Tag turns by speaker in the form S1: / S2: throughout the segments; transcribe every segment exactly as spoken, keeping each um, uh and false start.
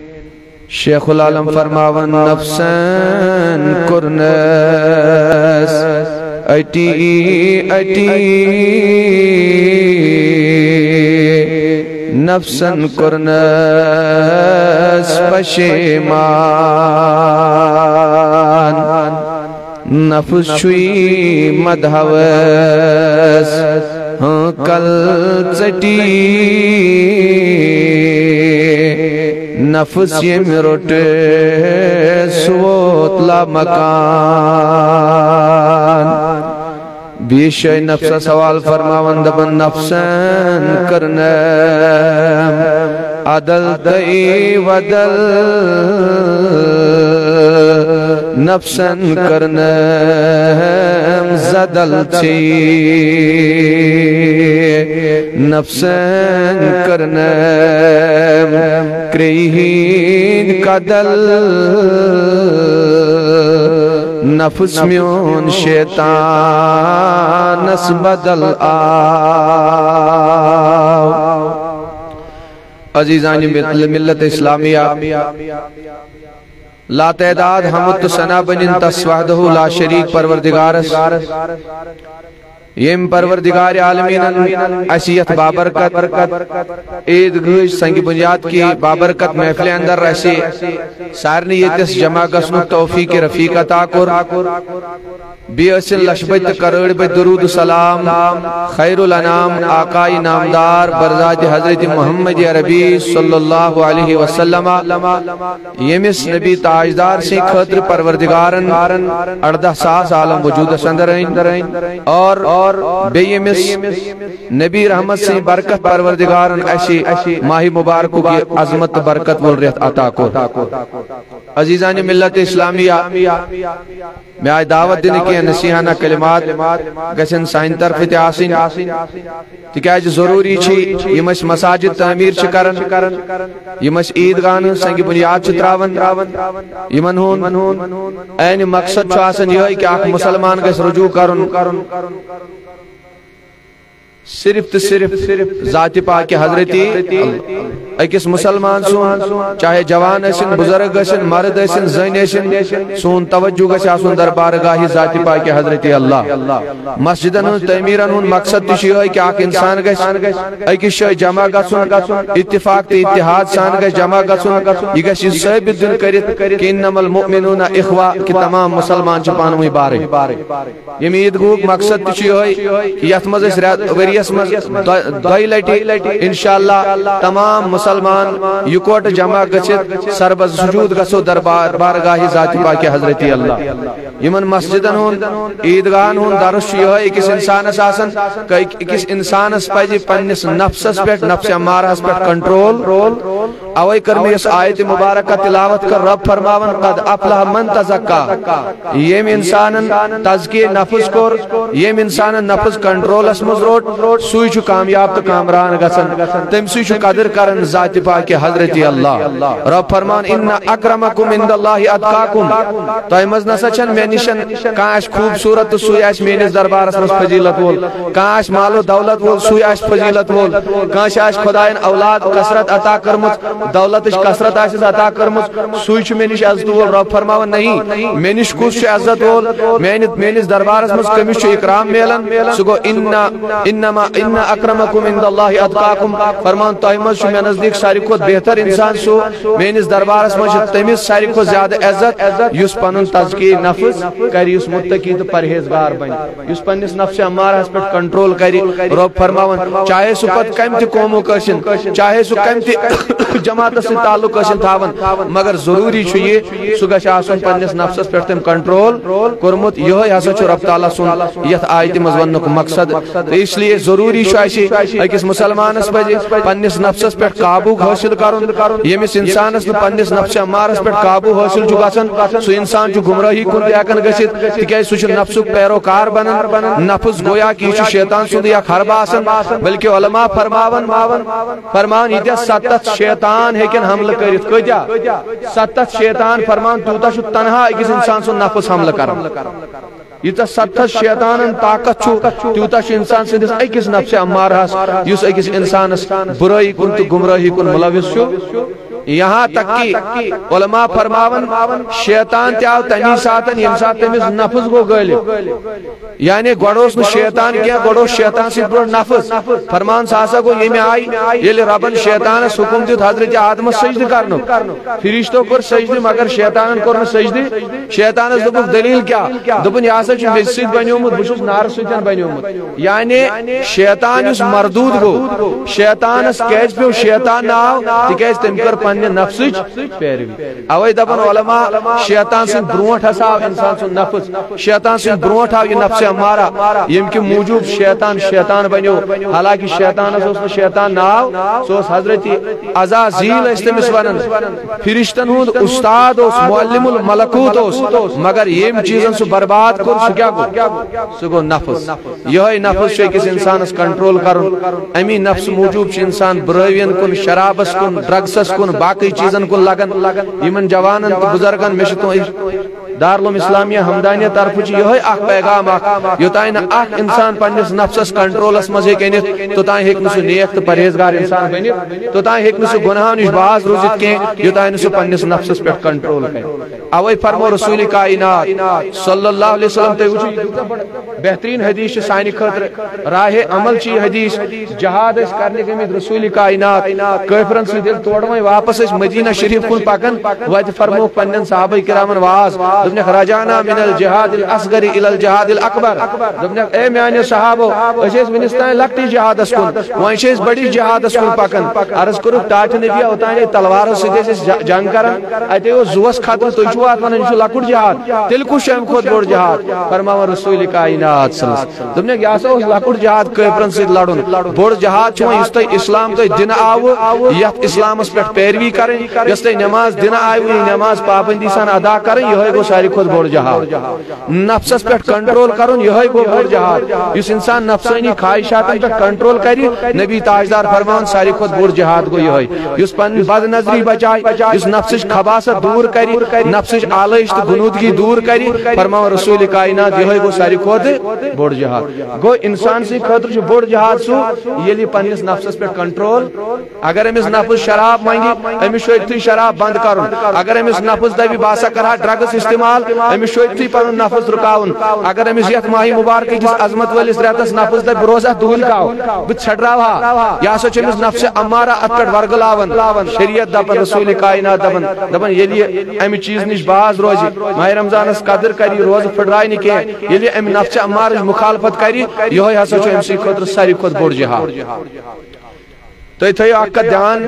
S1: شیخ العالم فرماون نفسن کرنس اٹی اٹی نفسن کرنس پشیمان نفس شوی مدہوس کل چٹی نفس یم روٹ سوت لا مکان بیشی نفس سوال فرماون دبن نفسن کرنم عدل دئی ودل نفسن کرنم زدل چی نفسن کرنم کریہین قدل نفس میون شیطان اس بدل آو عزیزانی ملت اسلامیہ لا تعداد حمد سنا بنین تسوحدہ لا شریک پروردگارس یم پروردگار عالمین اسیت بابرکت عید گوش سنگ بنیاد کی بابرکت محفل اندر رسی سارنی یتس جمع گسنو توفیق رفیق عطا کر بی اصل لشبت کرڑ بی درود سلام خیر الانام آقائی نامدار برزاد حضرت محمد عربی صلی اللہ علیہ وسلم یمس نبی تاجدار سے خطر پروردگارن اردہ ساس عالم وجود سندرین اور بے یمس نبی رحمت سے برکت پروردگارن ایسی ماہی مبارکو کی عظمت برکت والریت عطا کو عزیزان ملت اسلامیہ میں آئی دعوت دینے کی نصیحانہ کلمات گسن سائن طرف اتحاسین تکیج ضروری چھی یمس مساجد تعمیر چکرن یمس عیدگان سنگ بنیاد چتراون یمن ہون این مقصد چھاسن یہ کہ آخ مسلمان گس رجوع کرن صرف تو صرف ذات پاک حضرتی اکس مسلمان سون چاہے جوان ایسن بزرگ ایسن مرد ایسن زین ایسن سون توجہ گس آسون در بارگاہی ذات پاک حضرتی اللہ مسجدن ہون تعمیرن ہون مقصد تشی ہے کہ آک انسان گس اکس شای جمع گسون اتفاق تی اتحاد سان گس جمع گسون یہ گس اس سے بدن کرت کہ انما المؤمنون اخوہ کہ تمام مسلمان چپانوی بارے یہ عید گوک مقصد تشی ہے کہ یتمز اس وریس دوائی لٹی انشاءاللہ تمام مسلمان یکوٹ جمع گچت سربز سجود گسو در بارگاہی ذات پاک حضرتی اللہ یمن مسجدن ہون عیدگاہن ہون درس یہ ہے اکس انسان اساسن کہ اکس انسان اس پاجی پنس نفس اس پیٹ نفس امارہ اس پیٹ کنٹرول اوئی کرمی اس آیت مبارکہ تلاوت کر رب فرماون قد افلح من تزکا یم انسانن تزکی نفس کور یم انسانن نفس کنٹرول اس مزروٹ سوئی چھو کامیاب تو کامران گسن تم سوئی چھو قدر کرن ذات پاک حضرت اللہ رب فرمان ان اکرمکم عند اللہ اتقاکم تو ایمز نسچن میں نشن کاش خوبصورت سوئی آش مینس دربار اس فضیلت وول کاش مال و دولت وول سوئی آش فضیلت وول کاش آش خدایان اولاد کسرت عطا کرمت دولت کسرت آش عطا کرمت سوئی چھو میں نش عزت وول رب فرمان نہیں میں نش کس چھو عزت وول مینس دربار اس کمیش چھو اکرام میلن سگو انما ان اکرمکم عند اللہ اتقاکم فرمان تائمز شو میں نزدیک ساری کو بہتر انسان سو مینس دربار اس مجھے تمیز ساری کو زیادہ عزت یس پنن تزکی نفس کری اس متقی تو پرہیزگار بن یس پنس نفس امارہ اس پر کنٹرول کری رب فرماون چاہے سو پت کم تی قومو کشن چاہے سو کم تی جماعت سے تعلق کشن تھاون مگر ضروری چھو یہ سو گش آسن پنس نفس اس پر تم کنٹرول کرمت یہ حسا چھو رب تعالیٰ سن یت آیت مزونک مقصد اس لیے ضروری شایشی اکس مسلمان اس بجے پنس نفس پر قابو حاصل کرن یمس انسان اس پنس نفس امار اس پر قابو حاصل جو گسن سو انسان جو گمراہی کن دیکن گسیت تکیہ سو نفس پیروکار بنن نفس گویا کی چو شیطان سو دیا خرب آسن بلکہ علماء فرماون فرمان یہ ستت شیطان ہے کن حمل کرت کجا ستت شیطان فرمان توتا شو تنہا اکس انسان سو نفس حمل کرن یہ ستت شیطان طاقت چھو تیوتا چھ انسان سندس اکس نفس امارہ یس اکس انسان برائی کن تو گمراہی کن ملوث چھو یہاں تک کہ علماء فرماون شیطان تے آو تمی ساتن یم سات تمس نفس گو غالب یعنی گوڑوس نو شیطان کیا گوڑوس شیطان سے بڑھ نفس فرمان ساسا گو یہ میں آئی یہ ربن شیطان حکم دیت حضرت آدم سجد کرنو فرشتوں پر سجد مگر شیطان کرن سجد شیطان اس دبک دلیل کیا دبن یاسا چھ مسجد بنیومت بچوس نار سجن بنیومت یعنی شیطان اس مردود گو شیطان اس کیج پہ شیطان ناو تکیج تم کر پنی نفسج پیروی اوی دبن علماء شیطان سے برونٹ حساو انسان سے نفس شیطان سے برونٹ آو یہ نفس ہمارا یم کی موجود شیطان شیطان بنیو حالانکہ شیطان اس نے شیطان ناو سوس حضرت عزازیل استمس ونن فرشتن ہود استاد اس معلم الملکوت اس مگر یم چیزن سے برباد کر سو کیا گو سو گو نفس یہ نفس شے کس انسان اس کنٹرول کرن امی نفس موجود چھ انسان برائیین کن شرابس کن ڈرگسس کن باقی چیزن کن لگن یمن جوانن بزرگن مشتو دارالعلوم اسلامیہ ہمدانیہ طرف یہ اخ پیغام اخ یوتائن اخ انسان پنس نفسس کنٹرولس مز ہیکنت توتائن ہیکن سہ نیک تو پرہیزگار انسان بنت توتائن ہیکن سہ گناہو نش باز روزت کی یوتائن سہ پنس نفسس پہ کنٹرول کر اوے فرمو رسول کائنات صلی اللہ علیہ وسلم تے وچھو بہترین حدیث سانی خاطر راہ عمل چی حدیث جہاد اس کرنے کے میں رسول کائنات کافرن سے دل توڑویں واپس اس مدینہ شریف کن پکن وجہ فرمو پنن صحابہ کرامن واز دبنک رجانا من الجہاد الاصغر الى الجہاد الاکبر دبنک اے میانے صحابو اسیس منستان لکتی جہاد اس کن وانشیس بڑی جہاد اس کن پکن عرض کرو تاج نبی ہوتا ہے تلوار سے دیس جنگ کرن ایتے وہ زوس خاطر تو چوات ونن شو لکٹ جہاد تل کو شم خود بڑ جہاد فرماو رسول کائنات صلی اللہ علیہ وسلم دبنک یاسو لکٹ جہاد کافرن سے لڑن بڑ جہاد چھو اس تے اسلام تے دین آو یت اسلام اس پہ پیروی کریں اس تے نماز دین آئی نماز پابندی سان ادا کریں یہ گو ساری خود بڑ جہاد نفسس پہ کنٹرول کرن یہ گو بڑ جہاد اس انسان نفسانی خواہشاتن پہ کنٹرول کری نبی تاجدار فرمان ساری خود بڑ جہاد گو یہ اس پن بد نظری بچائے اس نفسش خباست دور کری نفسش آلائش گنودگی دور کری فرمان رسول کائنات یہ گو ساری خود بڑ جہاد گو انسان سے خاطر بڑ جہاد سو یہ پنس نفسس پہ کنٹرول اگر امس نفس شراب مانگی امس شویت شراب بند کرن اگر امس نفس دبی باسا کرا ڈرگس استعمال امس شویت پن نفس رکاون اگر امس یت ماہی مبارک جس عظمت ولس ریتس نفس دب روزہ دول کاو بت چھڑراوا یا سو چمس نفس امارا اتکڑ ورگلاون شریعت دپن رسول کائنات دپن دپن یلی امی چیز نش باز روزی ماہ رمضان اس قدر کری روز پھڑرائی نہ کی یلی ام نفس امارا مخالفت کری یہ ہسا چھ ام سی خاطر ساری خود بڑ جہاد تو تھیو اک دھیان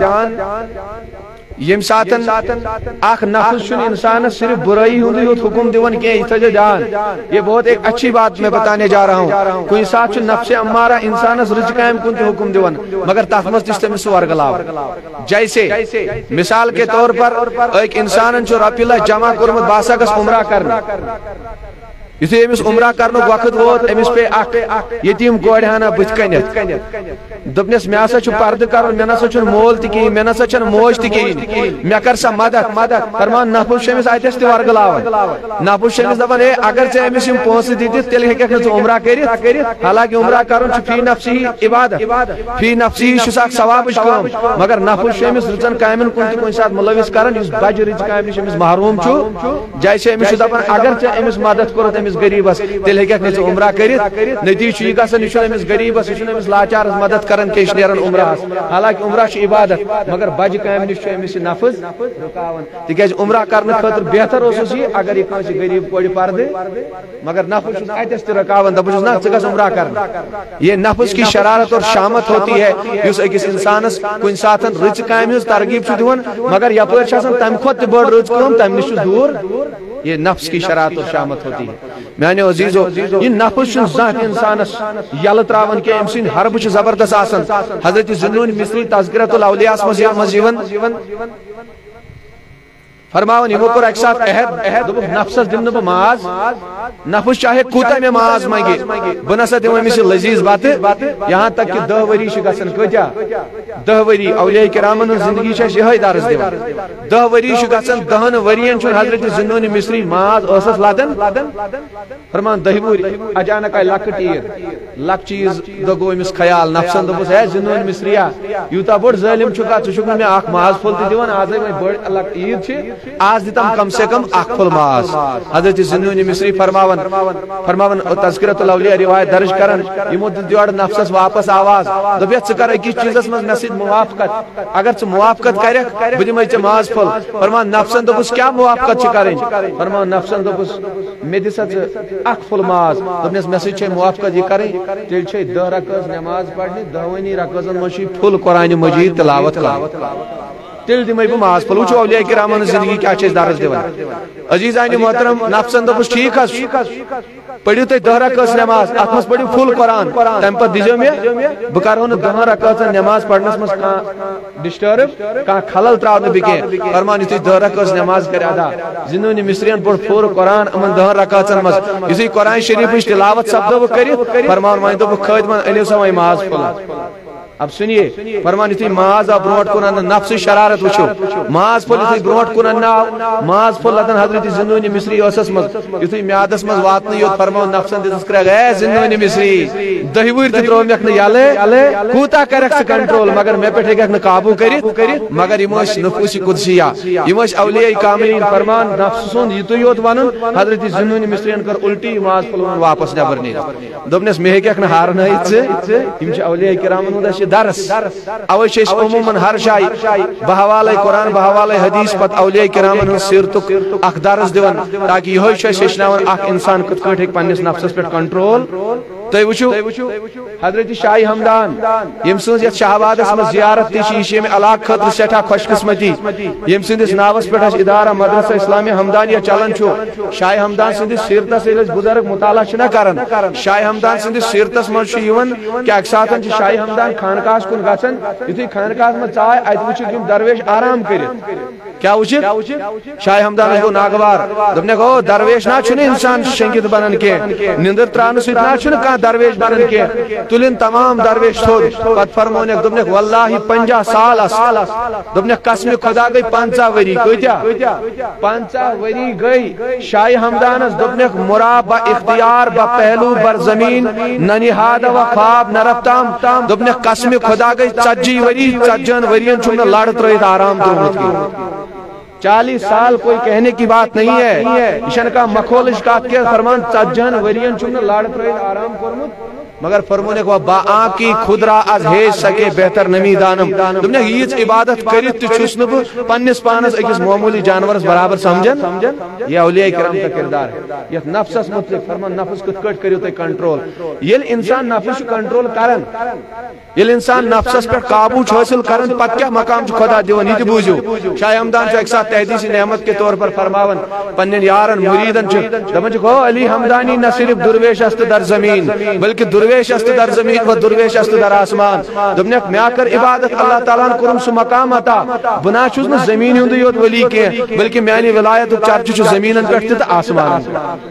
S1: یم ساتن اخ نفس چھ انسان صرف برائی ہندی حکم دیون کی یہ تھیو دھیان یہ بہت ایک اچھی بات میں بتانے جا رہا ہوں کوئی ساتھ چھ نفس امارہ انسان رج قائم کن حکم دیون مگر تاث مز تمس ورگلاو جیسے مثال کے طور پر ایک انسان چھ رپی لچھ جمع کورمت باسا گس عمرہ کرنا یتھے امس عمرہ کرنک وقت ووت امس پہ اخ یتیم کورِ ہنا بت کنت دپنس مے ہسا چھ پردٕ کرن مے نسا چھن مول تہ کہین مے نسا چھن موج تہ کہین مے کر سا مدد فرمان نفس شمس اتس تہ ورگلاون نفس شمس دپان اے اگر ژے امس یم پونسہٕ دِتِتھ تیٚلہِ ہیٚککھ نہٕ ژٕ عمرہ کٔرِتھ حالانکہ عمرہ کرن چھ فی نفسی عبادت فی نفسی چھُس اکھ ثوابٕچ کٲم مگر نفس شمس رٕژن کامٮ۪ن کُن تہ کُنہِ ساتہٕ مُلوث کران یُس بجہِ رٕژ کامہِ نِش أمِس محروم چھُ جیسے أمِس چھُ دپان اگر ژےٚ أمِس مدد کوٚرُتھ أمِس غریبس تیٚلہِ ہیٚککھ نہٕ ژٕ عمرہ کٔرِتھ نتیجہ چھُ یہِ گژھان یہِ چھُنہٕ أمِس غریبس یہِ چھُنہٕ أمِس لاچارس مدد کران کینٛہہ یہِ چھُ نیران عمرہس حالانکہ عمرہ چھ عبادت مگر بجہِ کامہِ نِش چھُ أمِس یہِ نفس رُکاوان تِکیازِ عمرہ کرنہٕ خٲطرٕ بہتر اوسُس یہِ اگر یہِ کٲنٛسہِ غریب کورِ پردٕ مگر نفس چھُس اتس تہِ رُکاوان دپان چھُس نہ ژٕ گژھ عمرہ کرنہِ یہ نفس کی شرارت اور شامت ہوتی ہے یُس أکِس انسانس کُنہِ ساتہٕ رٕژِ کامہِ ہٕنٛز ترغیب چھُ دِوان مگر یپٲرۍ چھِ آسان تمہِ کھۄتہٕ تہِ بٔڑ رٕژ کٲم تمہِ نِش چھُس دوٗر یہ نفس کی شرارت اور شامت ہوتی ہے میانیو عزیزو یہ نفس چھُنہٕ زانٛہہ تہِ انسانس یلہٕ تراوان کینٛہہ أمۍ سٕنٛدۍ حربہٕ چھِ زبردست آسان حضرت ذُنون مصری تذکرۃ الاولیاء مز یِوان فرماون یمو کوٚر اکہِ ساتہٕ عہد دوٚپُکھ نفسس دِمہٕ نہٕ بہٕ ماز نفس چاہے کوتا میں ماز مانگے بہ نسا دمو أمس لذیذ بات یہاں تک کہ دہ وری گژھان کتیا دہ وری اولیاء کرامن ہن زندگی چھ یہ درس دِوان دہ وری گژھان دہن ورین چھ حضرت زنون مصری ماز ٲسس لدن فرمان دہ وری اچانک آئی لکٹ عید لک چیز دگو أمس خیال نفسن دوپس ہے زنون مصریا یوتا بوڑ ظالم چھکا ژٕ چھُکھ نہٕ مےٚ اکھ ماز پھوٚل تہِ دِوان آز وۄنۍ بٔڑ لک عید چھ آز دِتم کم سے کم اکھ پھوٚل ماز حضرت زنون مصری فرماون فرماون تذکرۃ الاولیاء روایت درج کرن یمو دِژ یورٕ نفسس واپس آواز دوٚپیتھ ژٕ کر أکِس چیٖزس منٛز مےٚ سۭتۍ موافقت اگر ژٕ موافقت کرکھ بہٕ دِمے ژےٚ ماز پھوٚل فرمان نفسن دوٚپُس کیٛاہ موافقت چھِ کرٕنۍ فرمان نفسن دوٚپُس مےٚ دِ سا ژٕ اکھ پھوٚل ماز دوٚپنس مےٚ سۭتۍ چھے موافقت یہِ کرٕنۍ تیٚلہِ چھے دہ رکٲژ نٮ۪ماز پرنہِ دہوٲنی رکٲژن منٛز چھُے پھُل قرآنِ مجیٖد تلاوت کرٕنۍ تیل دمے بہ ماز پھل وچھو اولیاء کرامن زندگی کیا چھ درس دِوان عزیزان محترم نفسن دوٚپُس ٹھیٖک حظ پڑھو تُہۍ دہ رکٲژ نٮ۪ماز اتھ منٛز پڑھو فُل قرآن تمہِ پتہٕ دِزیو مےٚ بہٕ کرہو نہٕ دہن رکٲژن نٮ۪ماز پرنس منٛز کانٛہہ ڈسٹرب کانٛہہ خلل تراونہٕ بہٕ کینٛہہ فرمان یُتھُے دہ رکٲژ نٮ۪ماز کرِ ادا زنون مصرین پوٚر پوٗرٕ قرآن یِمن دہن رکٲژن منٛز یُتھُے قرآن شریفٕچ تلاوت سپدٲوٕ کٔرِتھ فرمان وۄنۍ دوٚپُکھ خٲدمن أنِو سا وۄنۍ ماز پھوٚل اب سنیے فرمان یُتھُے ماز آو برونٛٹھ کُن اننہٕ نفسٕچ شرارت وٕچھو ماز پھوٚل یُتھُے برونٛٹھ کُن اننہٕ آو ماز پھوٚل لدن حضرت زنون مصری ٲسس منٛز یُتھُے میادس منٛز واتنہٕ یوت فرماو نفسن دِژٕس کرٛٮ۪کھ اے زنون مصری دہہِ وٕہٕرۍ تہِ ترٛوومکھ نہٕ یلہٕ کوٗتاہ کرکھ ژٕ کنٹرول مگر مےٚ پٮ۪ٹھ ہیٚککھ نہٕ قابوٗ کٔرِتھ مگر یِم ٲسۍ نفوٗس قدسیہ یِم ٲسۍ اولیاء کاملین فرمان نفس سُنٛد یِتُے یوت ونُن حضرت زنون مصرین کٔر الٹی ماز پھوٚل واپس نیبر نیٖرِتھ دوٚپنس مےٚ ہیٚککھ نہٕ ہارنٲیِتھ ژٕ یِم چھِ اولیاء کرامن ہُنٛد اَسہِ درس اوے چھ عموماً ہر جائے بحوالے قرآن بحوالے حدیث پتہ اولیاء کرامن ہن سیرتک اخ درس دِوان تاکہ یہ ہیچنان اخ انسان کت کٹ ہیٚکہِ پننس نفسس پہ کنٹرول تُہۍ وٕچھِو حضرت شاہ ہمدان یم سٕنٛز یتھ شاہبادس منٛز زیارت تہِ چھِ یہِ چھِ ییٚمہِ علاقہٕ خٲطرٕ سٮ۪ٹھاہ خۄش قسمتی ییٚمہِ سٕنٛدِس ناوس پٮ۪ٹھ اَسہِ ادارہ مدرسہ اسلامیہ ہمدانیہ چلان چھُ شاہ ہمدان سٕنٛدِس سیرتس ییٚلہِ أسۍ بُزرگ مطالعہ چھِنہ کران شاہ ہمدان سٕنٛدِس سیرتس منٛز چھُ یِوان کہِ اکہِ ساتہٕ چھِ شاہ ہمدان خانقاہس کُن گژھان یُتھُے خانقاہس منٛز ژاے اتہِ وٕچھِکھ یِم درویش آرام کٔرِتھ کیا وٕچھِکھ شاہ ہمدانس گوٚو ناگوار دوٚپنکھ او درویش نا چھُنہٕ انسان شنٛگِتھ بنان کینٛہہ نِندٕر تراونہٕ سۭتۍ نا چھُنہٕ کانٛہہ درویش بنان کینٛہہ تُلِن تمام درویش تھوٚد پتہٕ فرمونکھ دوٚپنکھ واللہ پنجاہ سال دوٚپنکھ قسمِ خدا گٔے پنژاہ ؤری کۭتیاہ پنژاہ ؤری گٔے شاہ ہمدانس دوٚپنکھ مرا با اختیار با پہلو بر زمین نہ نہاد و خواب نہ رفتام دوٚپنکھ قسمِ خدا گٔے ژتجی ؤری ژتجین ؤرین چھُم نہٕ لڑ ترٲیِتھ آرام ترٛوومُت کینٛہہ چالیس سال کوئی کہنے کی بات نہیں ہے یہ چھنہٕ کانٛہہ مخولٕچ کتھ کینٛہہ فرمان ژتجین ؤرین چھُم نہٕ لڑ ترٲیِتھ آرام کوٚرمُت مگر فرمونکھ وہ با آنکی خود را از ہیج سکے بہتر نمی دانم دوٚپنکھ ییٖژ عبادت کٔرِتھ تہِ چھُس نہٕ بہٕ پننس پانس أکِس معموٗلی جانورس برابر سمجھان یہ اولیاء کرام کا کردار ہے یتھ نفسس متعلق فرمان نفس کِتھ کٲٹھۍ کٔرِو تُہۍ کنٹرول ییٚلہِ انسان نفس چھُ کنٹرول کران ییٚلہِ انسان نفسس پٮ۪ٹھ قابوٗ چھُ حٲصِل کران پتہٕ کیٛاہ مقام چھُ خدا دِوان یہِ تہِ بوٗزِو شاہ ہمدان چھُ اکہِ ساتہٕ تحدیث نعمت کے طور پر فرماون پننٮ۪ن یارن مریدن چھُ دپان چھُکھ او علی ہمدانی نہ صرف درویش است در زمین بلکہ درویش است در زمین و درویش است در آسمان دوٚپنکھ مےٚ کٔر عبادت اللہ تعالیٰ ہن کوٚرُم سُہ مقام عطا بہٕ نہ چھُس نہٕ زمیٖن ہُنٛدُے یوت ولی کینٛہہ بلکہ میانہِ ولایتُک چرچہٕ چھُ زمیٖنن پٮ۪ٹھ تہِ تہٕ آسمانن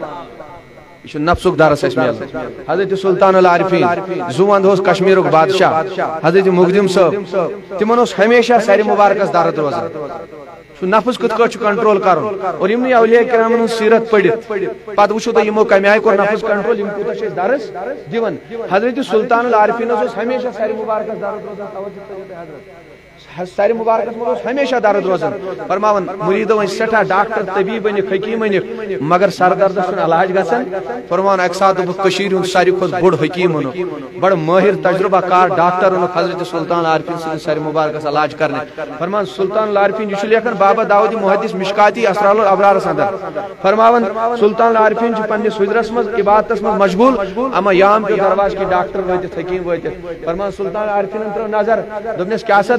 S1: یہ چھُ نفسُک درس اَسہِ میلان حضرت سلطان العارفین زوند اوس کشمیرُک بادشاہ حضرت مخدم صٲب تِمن اوس ہمیشہ سرِ مبارکس درد روزان سُہ نفس کِتھ کٲٹھۍ چھُ کنٹرول کرُن اور یِمنٕے اولیاء کرامن ہٕنٛز سیرت پٔرِتھ پتہٕ وٕچھِو تُہۍ یِمو کمہِ آیہِ کوٚر نفس کنٹرول یِم کوٗتاہ چھِ أسۍ درس دِوان حضرت سلطان العارفینس اوس ہمیشہ سرِ مبارکس درد روزان توجہ کٔرِو حضرت سرِ مبارکس منٛز اوس ہمیشہ درد روزان فرماون مریدو وۄنۍ سٮ۪ٹھاہ ڈاکٹر طبیب أنِکھ حکیٖم أنِکھ مگر سر دردس چھُنہٕ علاج گژھان فرماون اکہِ ساتہٕ دوٚپُکھ کٔشیٖرِ ہُنٛد ساروی کھۄتہٕ بوٚڑ حکیٖم اوٚنُکھ بڑٕ مٲہِر تجربہ کار ڈاکٹر اوٚنُکھ حضرت سلطان العارفین سٕنٛدِس سرِ مبارکس علاج کرنہِ فرمان سلطان العارفین یہِ چھُ لیکھان بابا داؤدی محدث مشکاتی اسرار الابرارس اندر فرماون سلطان العارفین چھُ پننِس حجرس منٛز عبادتس منٛز مشغوٗل اما یام پیٚو درواز کی ڈاکٹر وٲتِتھ حکیٖم وٲتِتھ فرمان سلطان العارفینن ترٲو نظر دوٚپنس کیٛاہ سا دٔلیٖل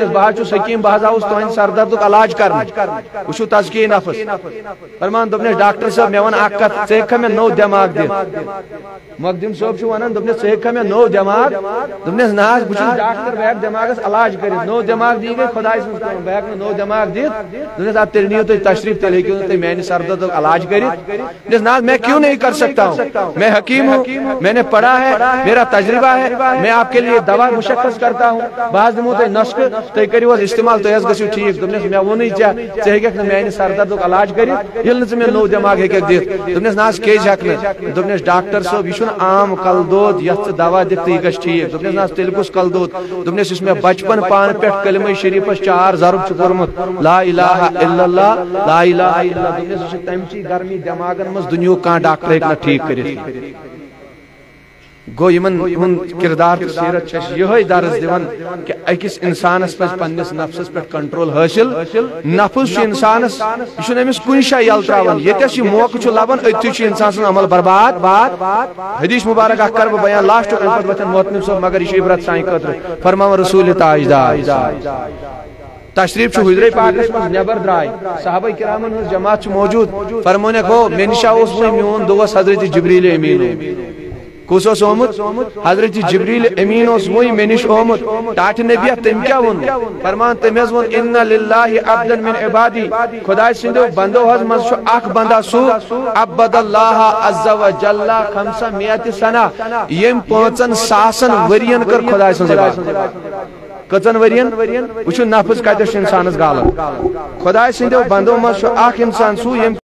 S1: دپنس بہت چھس حکیم بہت آوس تہند سر دردک علاج کرنے وچھو تزکیہ نفس فرمان دپنس ڈاکٹر صاحب مے ون اکھ کتھ ژٕ ہیٚککھا مے نو دٮ۪ماغ دِتھ مقدم صٲب چھُ ونان دپنس ژٕ ہیٚککھا مے نو دٮ۪ماغ دپنس نہ حظ بہٕ چھُس ڈاکٹر بہٕ ہیٚکہٕ دٮ۪ماغس علاج کٔرِتھ نو دٮ۪ماغ دی گٔے خۄداے سٕنٛز کٲم بہٕ ہیٚکہٕ نہٕ نو دٮ۪ماغ دِتھ دپنس ادٕ تیٚلہِ نِیِو تُہۍ تشریف تیٚلہِ ہیٚکِو نہٕ تُہۍ میانہِ سر دردُک علاج کٔرِتھ دپنس نہ حظ میں کیوں نہیں کر سکتا ہوں میں حکیم ہوں میں نے پڑھا ہے میرا تجربہ ہے میں آپ کے لیے دوا مشخص کرتا ہوں بہٕ حظ دِمو تۄہہِ نسخہٕ تُہۍ کٔرِو حظ استعمال تُہۍ حظ گٔژھِو ٹھیٖک دپنس مےٚ ووٚنُے ژےٚ ژٕ ہیٚککھ نہٕ میانہِ سر دردُک علاج کٔرِتھ ییٚلہِ نہٕ ژٕ مےٚ نوٚو دٮ۪ماغ ہیٚککھ دِتھ دپنس نہ حظ کیٛازِ ہیٚکہٕ نہٕ دپنس ڈاکٹر صٲب یہِ چھُنہٕ عام کلدود یتھ ژٕ دوا دِکھ تہٕ یہِ گژھِ ٹھیٖک دپنس نہ حظ تیٚلہِ کُس کلدود دپنس یُس مےٚ بچپن پانہٕ پٮ۪ٹھ کلمہ شریٖفس چار ضرب چھُ کوٚرمُت لا الہ الا اللہ لا الہ الا اللہ دپنس یہِ چھُ تمچی گرمی دٮ۪ماغن منٛز دُنیہُک کانٛہہ ڈاکٹر ہیٚکہِ نہٕ ٹھیٖک کٔرِتھ گو یمن ہند کردار تو سیرت چھ یہ درس دیوان کہ اکس انسانس پہ پنس نفسس پہ کنٹرول حاصل نفس انسانس یہ امس کن جائے یل تران یتس یہ موقع لبان اتھی انسان سن عمل برباد بات حدیث مبارک اخ کر بہ بیان لاسٹ وتن محتمم صاحب مگر یہ عبرت سان خاطر فرمان رسول تاجدار تشریف حضرے پاکس من نبر درائے صحابہ کرامن ہز جماعت موجود فرمونک ہو مے نشا میون دوست حضرت جبریل امین کس اس آمت حضرت جبریل امین اس وہی میں نش آمت ٹاٹ نبی تم کیا ون فرمان تم حض ون ان للہ عبدا من عبادی خدا سندو بندو حض من شو اخ بندہ سو عبد اللہ عز و جل خمسہ میت سنہ یم پانچن ساسن ورین کر خدا سند عبادت کتن ورین وچھو نفس کتس انسانس غالب خدا سندو بندو من شو اخ انسان سو یم